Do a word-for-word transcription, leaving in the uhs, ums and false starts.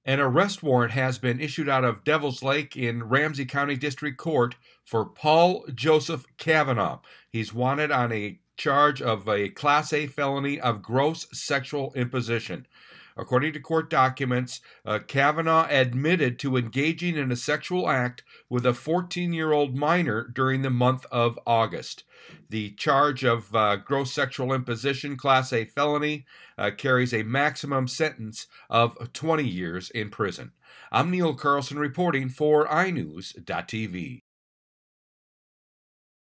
An arrest warrant has been issued out of Devil's Lake in Ramsey County District Court for Paul Joseph Kavanaugh. He's wanted on a charge of a Class A felony of gross sexual imposition. According to court documents, uh, Kavanaugh admitted to engaging in a sexual act with a fourteen-year-old minor during the month of August. The charge of uh, gross sexual imposition, Class A felony, uh, carries a maximum sentence of twenty years in prison. I'm Neil Carlson reporting for i news dot t v.